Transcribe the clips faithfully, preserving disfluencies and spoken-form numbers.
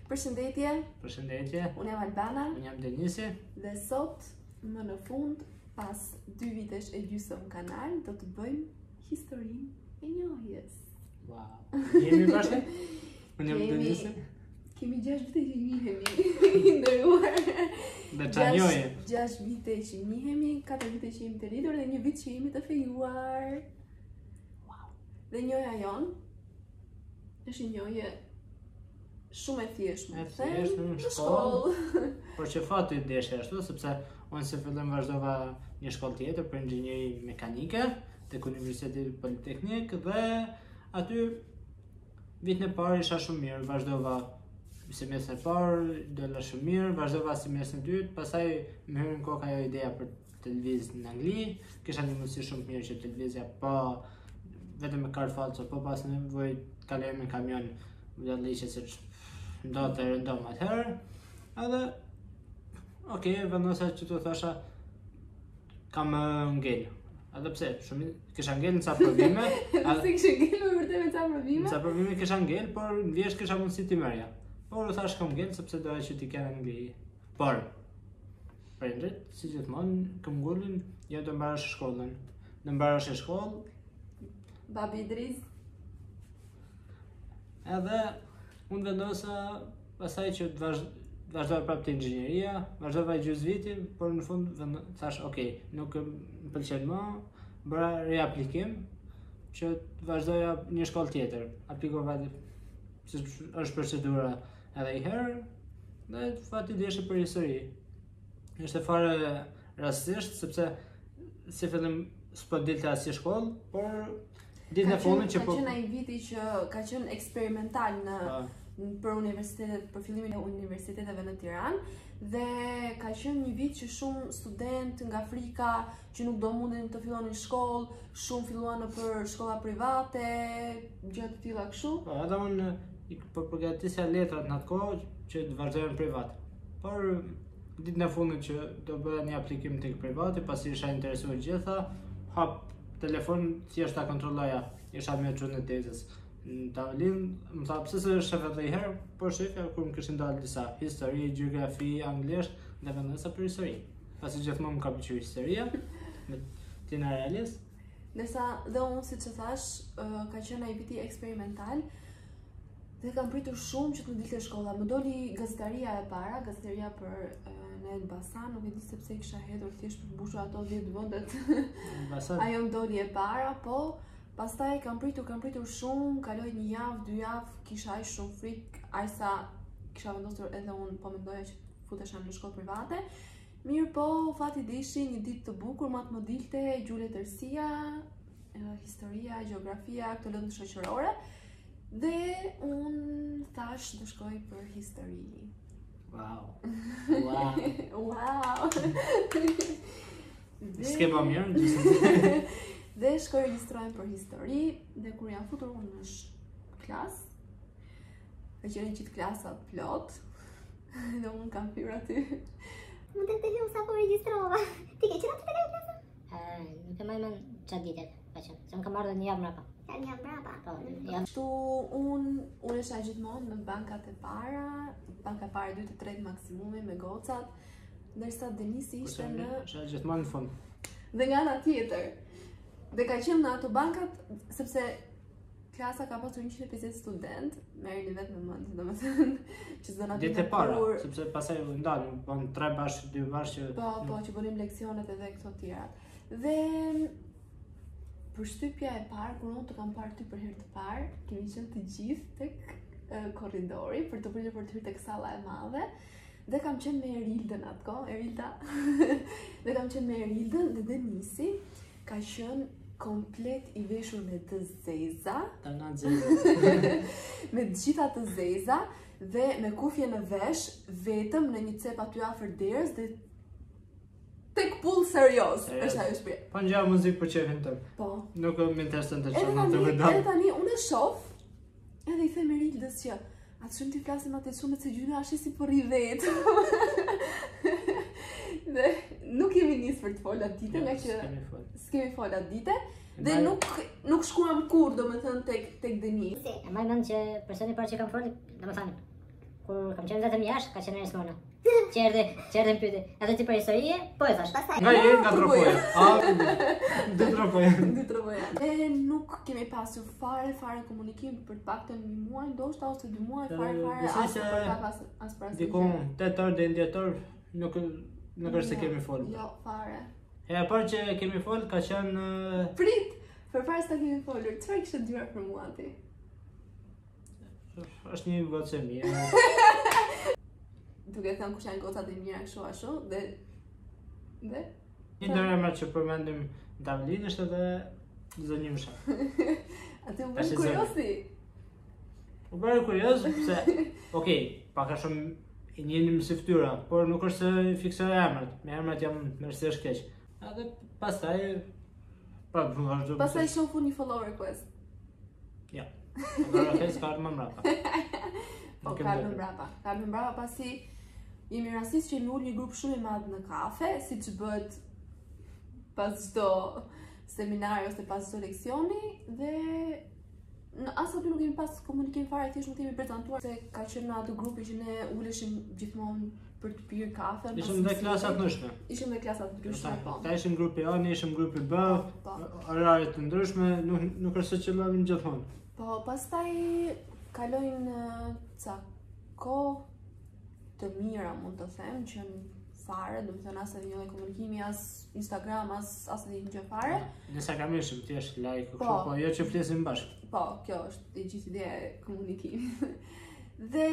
Përshëndetje. Përshëndetje. Unë jam Albana. Unë jam Denisi. Dhe sot, më në fund, pas dy vitesh e gjysëm kanal, do të bëjmë historinë e njohjes. Wow. Jemi bashkë? Unë jam Denisi. Kemi gjashtë vite që njihemi, ndëruar. Dhe qa njohje? gjashtë vite që njihemi, katër vite që jemi të rritur dhe një vit që jemi të fejuar. Wow. Dhe njohja jonë është një njohje shumë e thjeshtë, E thjeshtë në shkollë. Por që fati deshe ashtu, sepse unë se fillim vazhdova një shkollë tjetër për inxhinieri mekanike tek Universiteti Politeknik dhe aty vitin e parë isha shumë mirë, vazhdova semestrin e parë, dola shumë mirë, vazhdova semestrin e dytë, pastaj më hyri në kokë ajo ideja për të lëviz në Angli, kisha një mundësi shumë mirë që të lëvizja pa vetëm me car falso, po pas nevojë kaloj me kamion vëllëliqe se ndodhë të rëndom atëherë, edhe okej, vendosa që të thosha kam ngel. Edhe pse, shumë kisha ngel në ca provime. Pse kishe ngel me vërtet me ca provime? Në ca provime kisha ngel, por në vjesht kisha mundësi t'i merja. Por u thash kam ngel sepse doja që t'i kena ngli. Por prindrit, si gjithmonë, këm ngullin, jo të mbarash shkollën. Në mbarash e shkollë. Babi Idris. Edhe unë vendosa pasaj që të vazhdoj prapë të inxhinieria, vazhdova gjysmë vitin, por në fund thash, okay, nuk më pëlqen më, bëra riaplikim që të vazhdoja një shkollë tjetër. Aplikova si është procedura edhe i herë, dhe fati deshe për histori. Ishte fare rastisht, sepse si fillim s'po dilte asnjë shkollë, por ditën e fundit që po ka qenë ai viti që ka qenë eksperimental në për universitetet, për fillimin e universiteteve në Tiranë, dhe ka qenë një vit që shumë student nga Afrika që nuk do mundin të fillonin shkollë, shumë filluan për shkolla private, gjëra të tilla kështu. Po, edhe unë po përgatisja letrat në atë kohë që të vazhdoja në privat. Por ditën e fundit që do bëja një aplikim tek privati, pasi isha interesuar gjitha, hap telefon thjesht ta kontrolloja, isha me çunë tezës. Në tavolinë, më tha pse se shef edhe një herë, por shefja kur më kishin dalë disa histori, gjeografi, anglisht, dhe vendosa për histori. Pasi gjithmonë më ka pëlqyer historia, me tina realist. Ndërsa dhe unë, siç e thash, ka qenë ai viti eksperimental dhe kam pritur shumë që të më dilte shkolla. Më doli gazetaria e para, gazetaria për në Elbasan, nuk e di sepse kisha hedhur thjesht për të mbushur ato dhjetë vendet. Ajo më doli e para, po pastaj kam pritur, kam pritur shumë, kaloi një javë, dy javë, kisha aq shumë frikë, aq sa kisha vendosur edhe unë po mendoja që futesha në shkollë private. Mirë po, fati dishi një ditë të bukur, ma të më dilte gjule tërësia, historia, gjeografia, këto lëndë shoqërore, dhe unë thash do shkoj për histori. Wow. Wow. Wow. S'ke pa mirë në gjithë. Dhe shkoj regjistrojmë për histori, dhe kur jam futur unë në klasë, ka qenë qitë klasa plot, dhe unë kam hyrë aty. Mund të të hyrë sa po regjistrova. Ti ke qenë aty të klasë? Nuk e majmen qatë ditet, ka qenë, se më kam ardhur një javë mrapa. Ja, një javë mrapa. Kështu unë, unë isha gjithmonë në bankat e para, banka e para, dytë e tretë maksimumi me gocat, ndërsa Denisi ishte në... Isha gjithmonë në fund. Dhe nga ana tjetër. Dhe ka qenë në ato bankat, sepse klasa ka pasur njëqind e pesëdhjetë student, merrni vetë me mend, domethënë që s'do na ditë e para, sepse pastaj u ndalën, bën tre bashkë, dy bashkë. Po, po, që bënim leksionet edhe këto të tjerat. Dhe përshtypja e parë, kur unë të kam parë ty për herë të parë, kemi qenë të gjithë tek uh, korridori për të pritur për të hyrë tek salla e madhe. Dhe kam qenë me Erildën atë kohë, Erilda. Dhe kam qenë me Erildën dhe Denisi ka qenë komplet i veshur me të zeza. Tana zeza. Me të gjitha të zeza dhe me kufje në vesh, vetëm në një cep aty afër derës dhe tek pull serioz. Është ajo shpreh. Po ngja muzikë për çefin tëm. Po. Nuk më intereson të çon atë vetë. Edhe tani unë e shoh, edhe i them Erildës që atë shumë ti flasim atë shumë se gjyna është si po rri vetë. Dhe nuk jemi nisë për të fol atë dite, nga që s'kemi fol atë dite, dhe nuk nuk shkuam kur, domethënë tek tek Denisi. E mbaj mend që personi parë që kam folur, domethënë kur kam qenë vetëm jashtë, ka qenë Smona. Që erdhe, që erdhe më pyeti. Atë ti për historie, po e thash. Nga je nga tropoja. A, dy tropoja. Dy tropoja. E nuk kemi pasur fare fare komunikim për të paktën një muaj ndoshta ose dy muaj fare fare as për pak as as për asnjë. Diku tetor deri në dhjetor nuk nuk është se kemi folur. Jo, fare. E parë që kemi folur ka qenë Prit, përpara se ta kemi folur, çfarë kishte dyer për mua ti? Është një gocë e mirë. Duke thënë kush janë gocat e mira kështu ashtu dhe dhe Një ndër emrat që përmendim në tavolinë është edhe Zonjumsha. Atë u bën kuriozi. U bëra kurioz pse, okay, pak a shumë i njenim si fytyra, por nuk është se fiksoj emrat. Me emrat jam mersesh keq. Edhe pastaj pa vazhdo. Pastaj shofu një follow request. Ja. Agora fez ka më mbrapa. Po ka më mbrapa. Ka më mbrapa pasi jemi rastis që jemi ul një grup shumë i madh në kafe, siç bëhet pas çdo seminari ose pas çdo leksioni dhe në asë aty nuk kemi pas komunikim fare, thjesht nuk kemi prezantuar se ka qenë në atë grupi që ne uleshim gjithmonë për të pirë kafe. Ishim dhe klasat ndryshme. Ishim dhe klasat ndryshme, po. Ta ishim grupi A, ne ishim grupi B, orare të ndryshme, nuk nuk është se qëllovim gjithmonë. Po, pastaj kalojnë ca kohë të mira, mund të them, që në fare, do të thënë as edhe një komunikimi, as Instagram, as as edhe një gjë fare. Në Instagram ishim thjesht like, kështu, Po. po jo që flesim bashkë. Po, kjo është e gjithë ideja e komunikimit. Dhe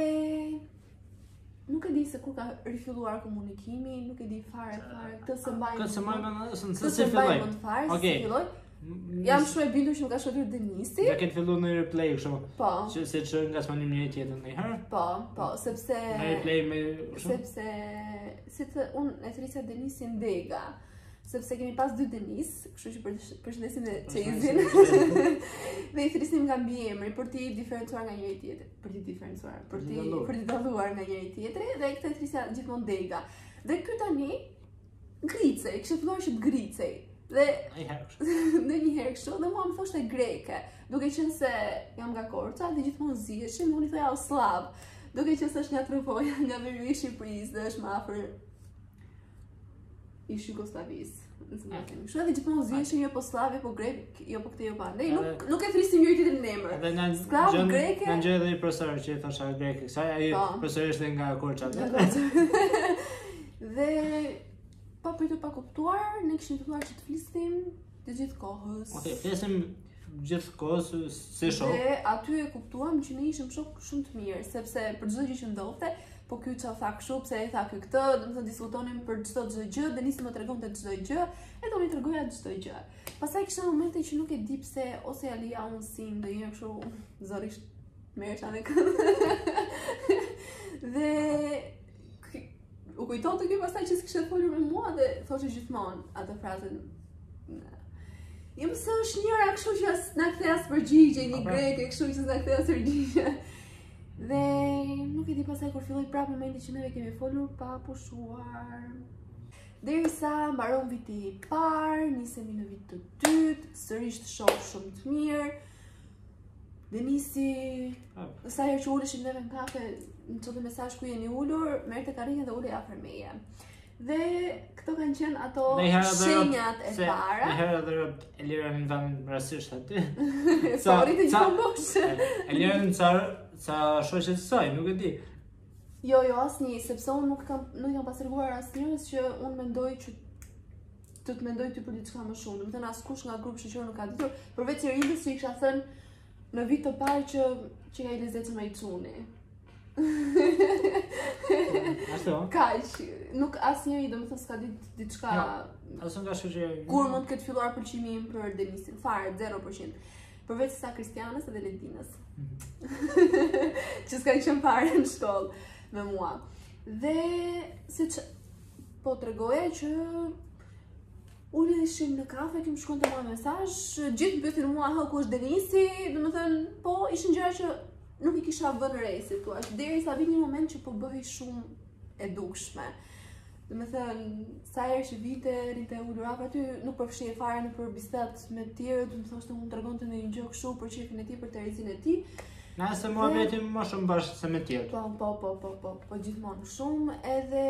nuk e di se kur ka rifilluar komunikimi, nuk e di fare fare këtë se mbaj. Këtë se mbaj më nëse Këtë se se mbaj filloi. mend fare, si Okej. filloi. Jam shumë e bindur që më ka shkruar Denisi. Ja ketë filluar në replay kështu. Po, Që se që nga smanim një tjetër ndonjëherë. po, po, sepse Në replay me kështu. sepse si të unë e thrisja Denisin Dega, sepse kemi pas dy Denis, kështu që për- përshëndesim dhe Çezin. Dhe i thrisim nga mbiemri për t'i diferencuar nga njëri tjetri, për t'i diferencuar, për Për t'i t'i dalluar. për t'i dalluar nga njëri tjetri dhe këtë e thrisja gjithmonë Dega. Dhe ky tani Gricej, kishte filluar që të Gricej. Dhe Ai herë kështu. në një herë kështu dhe mua më thoshte greke, duke qenë se jam nga Korça dhe gjithmonë ziheshim, unë i thoja o slav, duke qenë se është nga Tropoja, nga veriu i Shqipërisë dhe është më afër ish Jugosllavisë. Nëse më themi kështu, edhe gjithmonë ziheshim jo po slav, jo po grek, jo po këtë, jo po andej, nuk nuk e thrisim njëri tjetrin në emër. Edhe na Sklav, gjën- greke. na gjej edhe i profesor që i thosha greke. Sa ai Po. profesori ishte nga Korça. Dhe pa për të pa kuptuar, ne kishim filluar që të flisnim të gjithë kohës. Okej, flesim gjithë kohës si shoh. Dhe aty e kuptuam që ne ishim shok shumë të mirë, sepse për çdo gjë që ndodhte, po ky çfarë tha kështu, pse ai tha ky këtë, domethënë diskutonim për çdo çdo gjë, Denisi më tregonte çdo gjë, e do i tregoja çdo gjë. Pastaj kishte momente që nuk e di pse ose ja lija unë si ndonjëherë kështu zorisht merresha me kënd. Dhe k- u kujtonte ky pastaj që s'kishte folur me mua dhe thoshte gjithmonë atë frazën. Jo mëse është njëra kështu që as na kthej as përgjigje, një Po, po. greke kështu që s'na kthej as përgjigje. Dhe nuk e di pastaj kur filloi prapë momenti që neve kemi folur pa pushuar. Derisa mbaron viti i parë, nisemi në vit të dytë, sërish të shoh shumë të mirë. Denisi, Ah. sa herë që uleshim neve në kafe, në çdo mesazh ku jeni ulur, merrte karrinjën dhe ulej afër meje. Dhe këto kanë qenë ato Nëherë edhe shenjat e se para. Nëherë edhe rrobat Elira më dhanë rastisht aty. Po rritë gjithmonë bosh. Elira në ca ca shoqet e saj, nuk e di. Jo, jo, asnjë, sepse unë nuk kam nuk kam pasërguar asnjërs që unë mendoj që të të mendoj ty për diçka më shumë. Domethënë askush nga grupi shoqëror nuk ka ditur, përveç Iridës që i kisha thënë në vit të parë që që ka i lezetshëm ai çuni. Ashtu. Kaq, nuk asnjëri domethënë s'ka ditë diçka Asë nga shoqëria. kur mund të ketë filluar pëlqimi im për Denisin. Fare zero përqind. Përveç sa Kristianës edhe Ledinës. Që s'ka qenë fare në shkollë me mua. Dhe siç po tregoja që uleshim në kafe, kim shkonte mua mesazh, gjithë mbethin mua, "Ha, ku është Denisi?" Domethënë, po ishin gjëra që nuk i kisha vënë re, si thua, derisa vini një moment që po bëhej shumë e dukshme. Domethënë, sa herë që vite, rinte ulur afër aty, nuk përfshihej fare në për bisedat me të tjerë, do të thoshte mund të tregonte ndonjë gjë kështu për çefin e tij, për Terezin e tij. Nëse mua veti më shumë bashkë se me tjetër. Po, po, po, po, po, po gjithmonë shumë edhe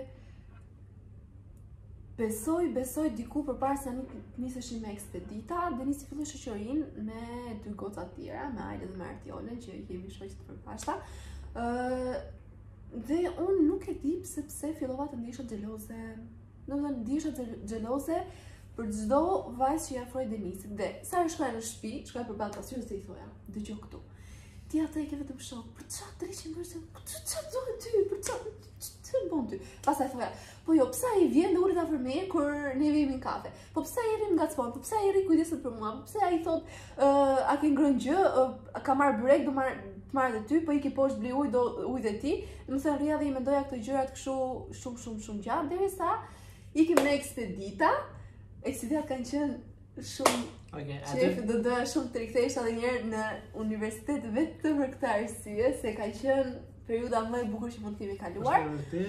besoj, besoj diku përpara se nuk niseshim me ekspedita, Denisi filloi shoqërinë me dy goca të tjera, me Ajle dhe me Artiolën, që jemi shoqë të përpashta. Ë dhe unë nuk e di pse pse fillova të ndihesha xheloze. Domethënë ndihesha xheloze për çdo vajzë që i afroi Denisit. Dhe sa i shkoja në shtëpi, shkoja përballë pasyos dhe i thoja, dëgjoj këtu. Ti atë e ke vetëm shok, për çfarë drejtim bërse? Çfarë do ty? Për çfarë? Çfarë bën ty? Pastaj thoya, po jo, pse ai vjen dhe ulet afër meje kur ne vemi në kafe? Po pse ai rrin ngacmon? Po pse ai rri kujdeset për mua? Po pse ai thot, uh, a ke ngrënë gjë, uh, ka marr byrek, do marr të marrë dhe ty, po i ke poshtë bli ujë, do ujë dhe ti. Domethënë rria dhe i mendoja këto gjërat kështu shumë shumë shumë gjatë derisa ikim në ekspedita. Ekspeditat kanë qenë shumë Okay, qef, do doja shumë të rikthehesha edhe një herë në universitet vetëm për këtë arsye, se ka qenë periudha më e bukur që mund të kemi kaluar.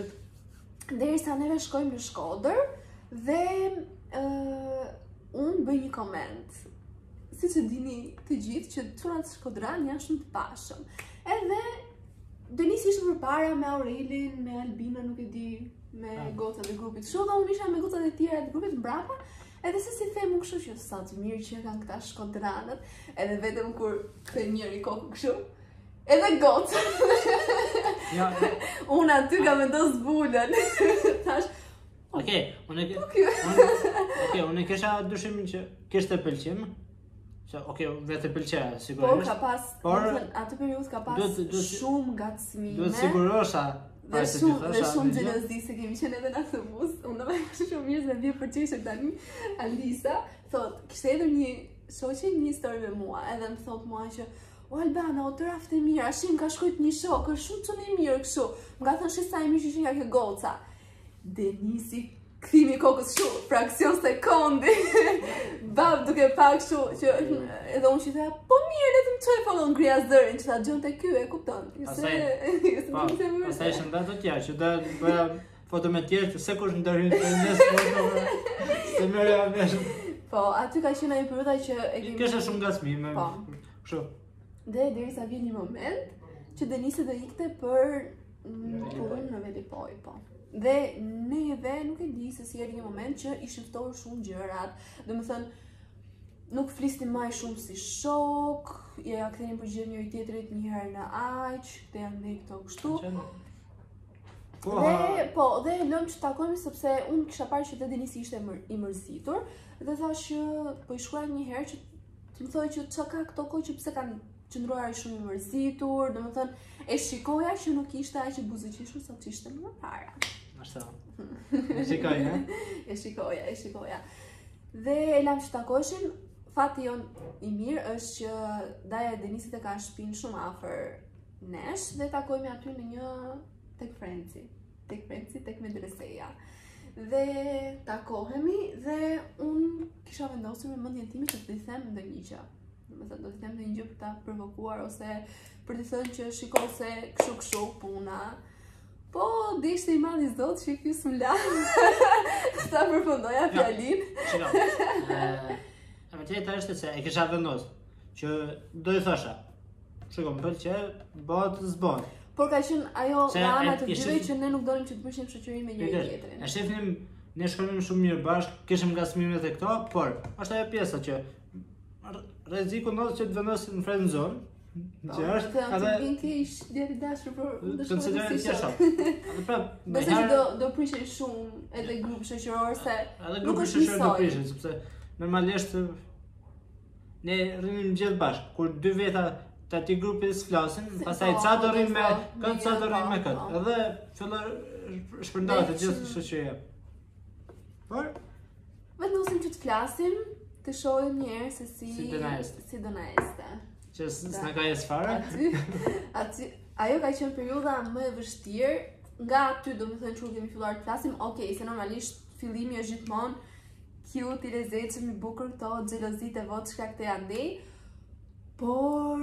Derisa neve shkojmë në Shkodër dhe uh, unë bëj një koment. Siç e dini të gjithë që çunat shkodran janë shumë të pashëm. Edhe Denisi ishte përpara me Aurelin, me Albina, nuk e di, me ah. gocat e grupit. Kështu dhe unë isha me gocat e tjera të grupit mbrapa. Edhe se si them kështu që sa të mirë që kanë këta shkodranët, edhe vetëm kur kthej njëri kokën kështu, edhe gocë. Ja. Unë aty kam vendos zbulën. Thash, Okej, unë e Okej, unë e kisha dyshimin që kishte pëlqim. Që okej, vetë pëlqeja sigurisht. Por ka pas, por atë periudhë ka pas shumë ngacmime. Duhet sigurosa. Dhe shumë, dhe shumë xhelozi se kemi qenë edhe në autobus. Unë më kështë shumë mirë se vje përqeshë tani Alisa. Thot, kishte edhe një shoqe një histori me mua. Edhe më thot mua që o Albana, o të rafte mirë, ashim ka shkojt një shok, është shumë që në mirë kështu. Më ka thënë shisa e mirë që që nga ke goca. Denisi kthimi kokës kështu, fraksion sekondi. Bab duke pak kështu që edhe unë që thëja, po mirë, le të më qoj fallon ngria zërin, që ta gjën të ky e kupton. Pastaj ishën dhe të tjerë, që dhe bëja foto me tjerë, se kush ndërhin të njës foto, se mërë e veshën. Po, aty ka qenë një periudha që e kemi... Kështë shumë ngacmime, kështu. Dhe derisa vjen një moment që Denisi do ikte për punë në Velipoj, po. Dhe neve nuk e di se si erdhi një moment që i shiftohej shumë gjërat. Domethënë nuk flisnim më shumë si shok, ja kthenim përgjigje njëri tjetrit një herë në aq, te janë ne këto kështu. Dhe po, dhe lëm që takojmë sepse unë kisha parë që Denisi ishte i mërzitur dhe thash që po i shkruaj një herë që të më thoj që çka ka këto kohë që pse kanë qëndruar shumë i mërzitur, domethënë e shikoja që nuk ishte aq e buzëqeshur sa që ishte më para. Ashtu. E shikoja, ha? E shikoja, e shikoja. Dhe e lam që takoheshim, fati jon i mirë është që Daja e Denisit e ka shtëpinë shumë afër nesh dhe takojmë aty në një tek Frenci, tek Frenci, tek medreseja. Dhe takohemi dhe unë kisha vendosur me mendjen time që të i them ndonjë gjë. Domethënë do të them ndonjë gjë për ta provokuar ose për të thënë që shiko se kështu kështu puna. Po, dhe ishte i madh i Zot që ky s'mla. Ta përfundoja fjalin. Shiko. E vërteta është se e kisha vendosur që do i thosha. Shiko, më pëlqej, bëhet s'bën. Por ka qenë ajo nga ana të dyve që ne nuk donim që të bëshim shoqëri me njëri tjetrin. E shefnim, ne shkonim shumë mirë bashkë, kishim ngacmimet e këto, por është ajo pjesa që rreziku ndodh që të vendosin në friend zone. Që është edhe vjen ti ish deri dashur por konsideroj të shoh. Edhe pra, besoj që do do prishin shumë edhe grup shoqëror se nuk është shoqëror do prishin sepse normalisht ne rrinim gjithë bashkë. Kur dy veta të atij grupi s'flasin, pastaj ca do rrim me këtë, ca do rrim me këtë. Edhe fillon shpërndahet të gjithë shoqëria. Por vendosim që të flasim, të shohim një herë se si si do na este. Që s'na ka jes fare. Aty, aty, ajo ka qenë periudha më e vështirë, nga aty do të thënë që kemi filluar të flasim, okay, se normalisht fillimi është gjithmonë cute, i lezetshëm, i bukur këto xhelozitë e vogla çka këto janë ndej. Por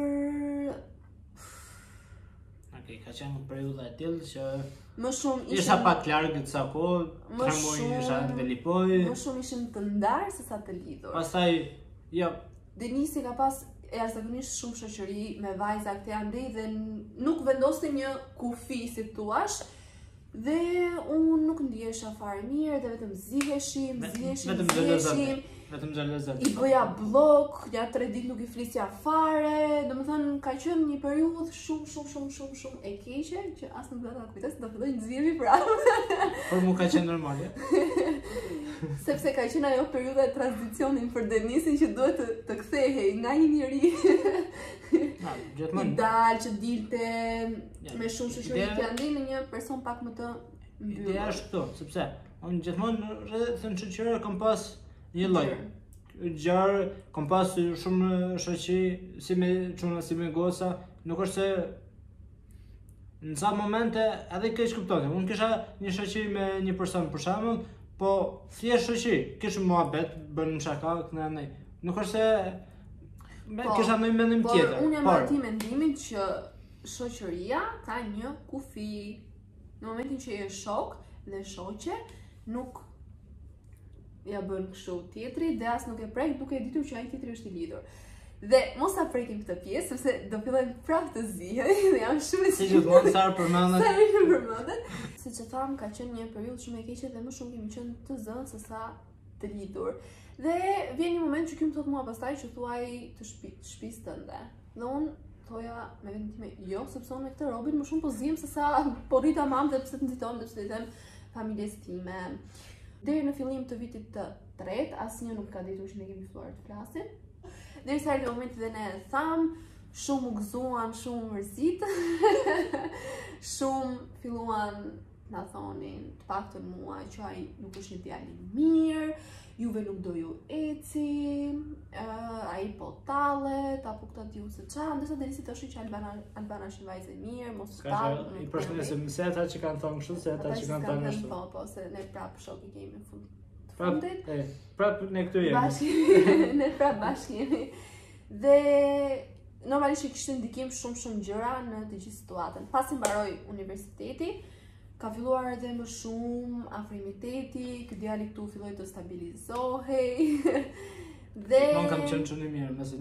Okej, ka qenë një periudha e tillë që më shumë ishin isha pak larg disa kohë, tre muaj isha në Velipoj. Më shumë ishin të ndarë se sa të lidhur. Pastaj, jo, Denisi ka pas jashtëzakonisht shumë shoqëri me vajza këtej andej dhe nuk vendoste një kufi si thua. Dhe unë nuk ndihesha fare mirë dhe vetëm ziheshim, ziheshim, ziheshim. Vetëm xhelozet. I bëja blok, ja tre ditë nuk i flisja fare. Domethënë ka qenë një periudhë shumë shumë shumë shumë shumë e keqe që as nuk do ta kujdes, do filloj të nxirremi prapë. Por mu ka qenë normal, ja. Sepse ka qenë ajo periudha e tranzicionit për Denisin që duhet të, të kthehej nga një njeri Na, gjithmonë. i dal që dilte me shumë shoqëri që janë në një person pak më të mbyllur. Ideja është këtu, sepse unë gjithmonë rreth në shoqëri kam pas një lloj. Gjarë, kam pas shumë shoqëri si me çuna, si me goca, nuk është se në sa momente edhe keq kuptonin. Unë kisha një shoqëri me një person për shembull, po thjesht shoqëri, kishim muhabet, bënim shaka këtu ne. Nuk është se me Po, kisha ndonjë mendim Por tjetër. unë jam Por aty mendimin që shoqëria ka një kufi. Në momentin që je shok dhe shoqe, nuk ja bën kështu tjetri dhe as nuk e prek duke e ditur që ai tjetri është i lidhur. Dhe mos ta prekim këtë pjesë sepse do fillojmë prapë të zihej dhe jam shumë e si gjithmonë sa përmendet. Sa i përmendet. Siç e tham, ka qenë një periudhë shumë e keqe dhe më shumë kemi qenë të zënë se sa të lidhur. Dhe vjen një moment që ky më thot mua pastaj që thuaj të shtëpi, shtëpisë tënde. Dhe unë thoja me vendin time, jo, sepse unë me këtë Robin më shumë po zihem se sa po rrita mam dhe pse të nxitojmë dhe pse të them familjes time. Deri në fillim të vitit të tretë, asnjë nuk ka ditur që ne kemi filluar të flasim. Derisa erdhi momenti dhe ne e tham, shumë u gëzuan, shumë u mërzit. Shumë filluan na thonin, të paktën mua, që ai nuk është një djalë i mirë, juve nuk do ju eci, uh, ai po tallet, apo këta diu se qa, ndërsa Denisi thoshte që Albana, Albana është një vajzë e mirë, mos Ka tallet. që i përshëndesim se ata që kanë thonë kështu, se ata që kanë thonë kështu. Po, po, se ne prapë shok i kemi në fund të Prap, fundit. e, prap ne këtu jemi. Bashkë, ne prapë bashkë jemi. Dhe normalisht i kishte ndikim shumë shumë gjëra në të gjithë situatën. Pasi mbaroi universiteti, ka filluar edhe më shumë afrimiteti, ky djali këtu filloi të stabilizohej. Dhe Nuk kam qenë çuni mirë, mëse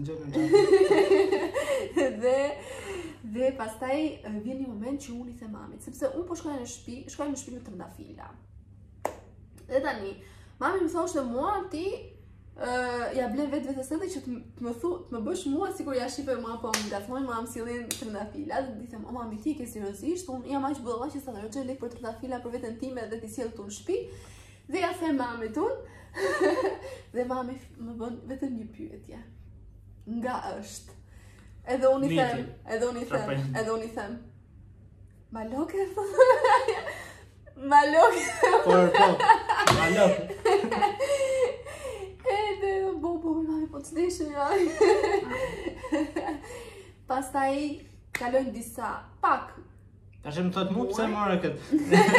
ngjenë. dhe dhe pastaj vjen një moment që unë i them mamit, sepse unë po shkoja në shtëpi, shkoja në shtëpi me trëndafila. Dhe tani, mami më thoshte mua ti Uh, ja ble vetë vetes edhe që të më thu, të më bësh mua sikur ja shipe mua po më ngatmoj mua më sillin trëndafila dhe i them o mami ti ke seriozisht, unë jam aq bulla që sa të rrojë lek për trëndafila për veten time dhe ti sjell këtu në shtëpi. Dhe ja them mamit unë dhe mami më bën vetëm një pyetje. Nga është? Edhe unë i them, edhe unë i them, edhe unë i them. Maloke? Maloke? Por po, maloke. Bo, bo, mami, po të deshën, ja. Pastaj kalojnë disa pak. Tash më thot mu pse more këtë.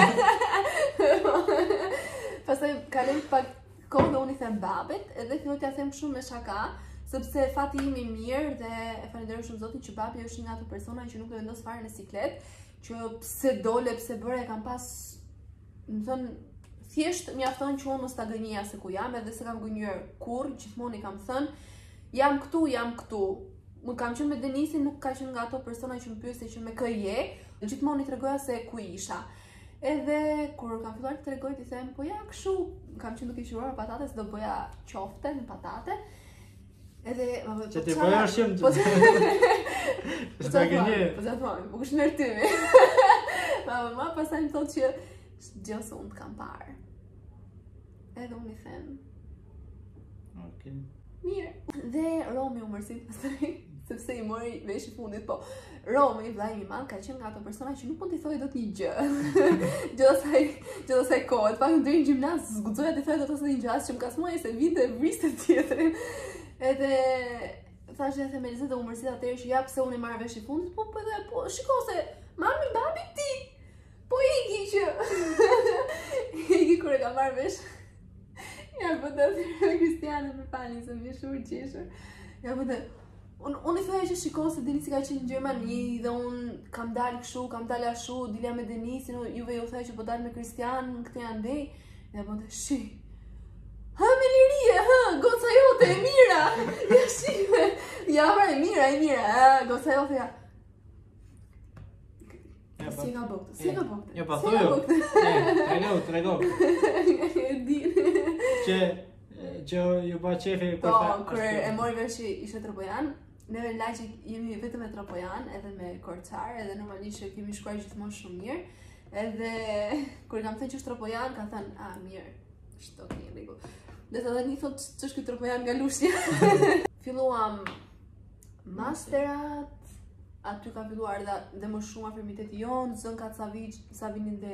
Pastaj kalojnë pak kohë dhe unë i them babit, edhe filloj t'ia them shumë me shaka, sepse fati im i mirë dhe e falenderoj shumë Zotin që babi është një nga ato persona që nuk do vendos fare në siklet, që pse dole, pse bëre, kam pas, më thënë, thjesht mjafton që unë mos ta gënjeja se ku jam, edhe se kam gënjur kurrë, gjithmonë i kam thënë, jam këtu, jam këtu. Më kam qenë me Denisin, nuk ka qenë nga ato persona që më pyeste që me kë je, gjithmonë i tregoja se ku isha. Edhe kur kam filluar të tregoj ti them, po ja kështu, kam qenë duke shuruar patate, se do bëja qofte në patate. Edhe më bëj. Që ti bëja shumë. Po të gënje. Po të thon, po kush ndërtymi. Mama pastaj më thotë që gjësë unë të kam parë. Edhe unë i them. Okej. Mirë. Dhe Romi u mërsit pastaj, sepse i mori vesh i fundit, po Romi, vllai im i madh, ka qenë nga ato persona që nuk mund t'i thojë dot një gjë. Gjithasaj, gjithasaj kohë, pak deri në gjimnaz, zguxoja t'i thojë dot asnjë gjë, as që më kasmoj se vinte vriste tjetrin. Edhe thashë edhe me Elizet u mërsit atëherë që ja pse unë i marr vesh i fundit, po po edhe po shiko se mami babi ti po iki që iki kur e ka marrë vesh. Ja po të thyrë Kristiane për falin se më shurë qeshur. Ja po të unë un i thoja që shiko se Denisi ka qenë në Gjermani dhe unë kam dalë kështu, kam dalë ashtu, dilja me Denisin, juve ju thoja që po dalë me Kristian në këtë andej. Ja po të shi. Ha me liri je, hë, goca jote e mira. Ja shime. Ja pra e mira, e mira. Ë, goca jote ja. Si ka bëgtë, si ka bëgtë. Jo, pa thuju. Trego, trego. E di. Që që ju ba qefi Po, kur e mori vesh që ishte tropojan, neve në lagje jemi vetëm me tropojan, edhe me korçar, edhe normalisht që kemi shkuar gjithmonë shumë mirë. Edhe kur kam thënë që është tropojan, ka thënë, "Ah, mirë, është okay, në rregull." Dhe të dhe një thotë ç'është ky tropojan nga Lushnja. Filluam masterat, aty ka filluar dhe, dhe më shumë afirmiteti jonë, zënkat sa, vi, sa vinin dhe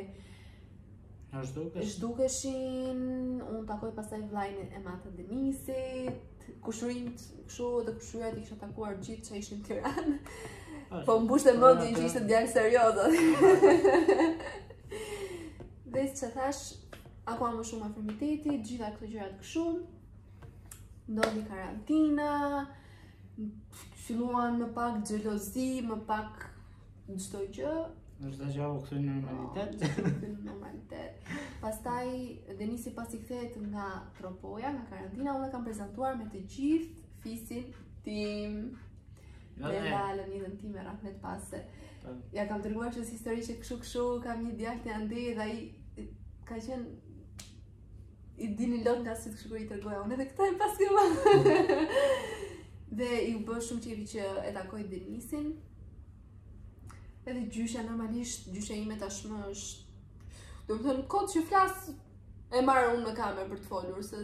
zhdukeshin, unë takoj pastaj vllajën e madh të Denisit, kushërinjt kështu dhe kushëriat i kisha takuar gjithë që ishin në Tiranë. Po mbushte mendjen që ishte djalë serioz. Dhe që thash, akoma më shumë afirmiteti, gjitha këto gjërat kështu, ndodhi karantina, filluan më pak xhelozi, më pak çdo gjë. Çdo gjë u kthye në normalitet. Në normalitet. Pastaj Denisi pasi kthehet nga tropoja, nga karantina, unë kam prezantuar me të gjithë fisin tim. Me Lalën, një dhënë time, Rahmet Pase. Ja kam treguar kështu histori që kështu kështu kam një djalë të ande dhe ai ka qenë i dini lot nga si të kështu i tregoja unë edhe këta e pas këma. Dhe i u bë shumë qefi që e takoj Denisin. Edhe gjysha normalisht, gjysha ime tashmë është, do të thënë, kod që flas e marr unë në kamerë për të folur, se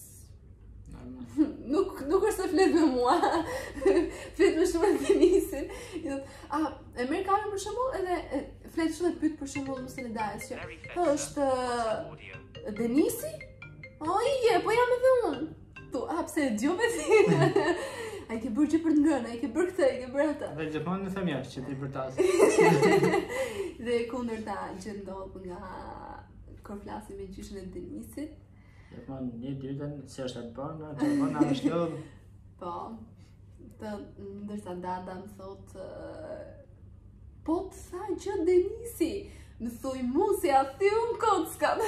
nuk nuk është se flet me mua. Flet me shumë Denisin. I thotë, "A, e merr kamerën për shembull edhe e, flet shumë dhe pyet për shembull mos e ndajës që, "Po është uh, Denisi?" "O, ije, po jam edhe unë." Tu, a pse e djove ti? A i ke bërë që për të ngrënë, a i ke bërë këtë, a i ke bërë ata. Dhe gjithmonë në them jashtë që ti bërtas. Dhe kundër ta që ndodhë nga kur flasim me gjyshën e Denisit. Gjithmonë një dytën, si është e bënë, që bënë a është lodhë. Po, të ndërsa dada më thotë, po të tha që Denisi, më thuj mu si a thi unë kockat.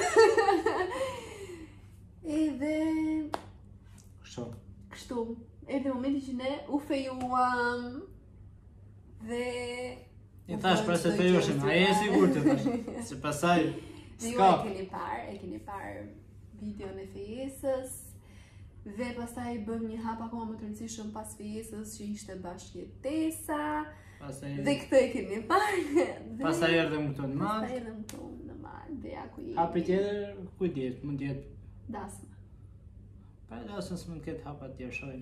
Edhe... Kështu. Kështu. Edhe momenti që ne u fejuam dhe... I thash pra se fejushim, a e sigur të thash, se pasaj s'ka. Ju e keni parë, e keni parë videon e fejesës, dhe pastaj bëm një hap akoma më të rëndësishëm pas fejesës që ishte bashkëjetesa, dhe këtë e keni parë. Pastaj erdhe më këtu në malë. Pastaj erdhe më këtu në malë, dhe ja ku jemi. Hapi tjetër, ku djetë, mund tjetë? Dasma. Pa e dasën së mund ketë hapa tjerë shojnë.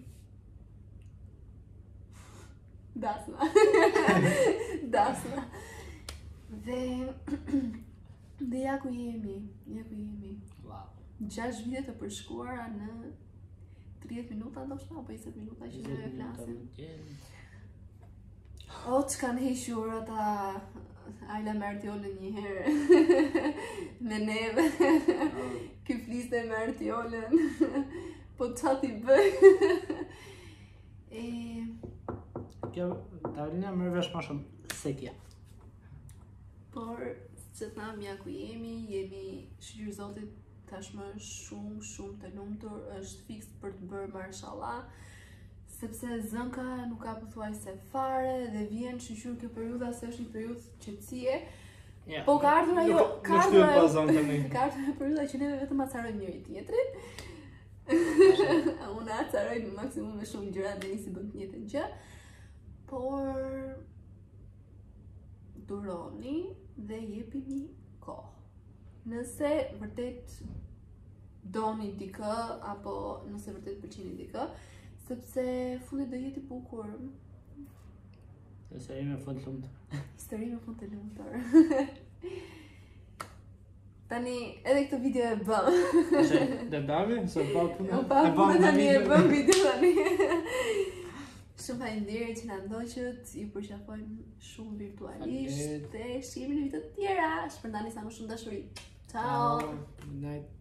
Dasma. Dasma. Dhe... Dhe ja ku jemi, ja ku jemi. Wow. gjashtë vite të përshkuara në tridhjetë minuta ndoshta apo njëzet minuta që ne flasim. O, që kanë hequr ata Ajla me Artiolën një herë me neve. Ky fliste me Artiolën. Po qa t'i bëj? E... Kjo, Tavrina më rëvesh ma shumë se kja. Por, që të nam ja ku jemi, jemi shqyr Zotit tashmë shumë, shumë të lumtur, është fiks për të bërë mashallah, sepse zënka nuk ka pothuaj se fare dhe vjen shqyr kjo periudha se është një periudhë qetësie. Yeah. Po ka ardhur ajo, ka ardhur ajo, ka ardhur ajo periudha që neve vetëm acarojmë njëri tjetrin. Unë acaroj në maksimum me shumë gjëra, Denisi bën të njëjtën gjë, por duroni dhe jepini kohë. Nëse vërtet doni dikë apo nëse vërtet pëlqeni dikë, sepse fundi do jetë i bukur. Histori me fund të lumtur. Histori me fund të lumtur. Tani edhe këtë video e bëm. Dhe bëmi? Se pa punë? E bëm tani e bëm video tani. Shumë faleminderit që na ndoqët, ju përqafojmë shumë virtualisht dhe shihemi në video të tjera. Shpërndani sa më shumë dashuri. Ciao. Good night.